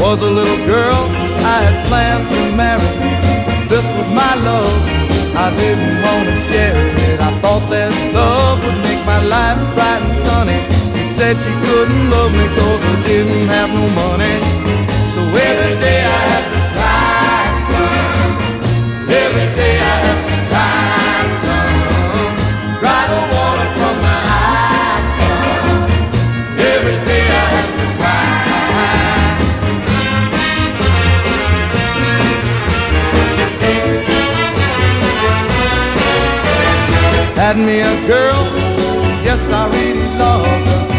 was a little girl I had planned to marry. This was my love, I didn't want to share it. I thought that love would make my life bright and sunny. She said she couldn't love me 'cause I didn't have no money. So every day I have to cry, son. Every day I have to cry, son. Dry the water from my eyes, son. Every day I have to cry. Had me a girl, yes, I really loved her.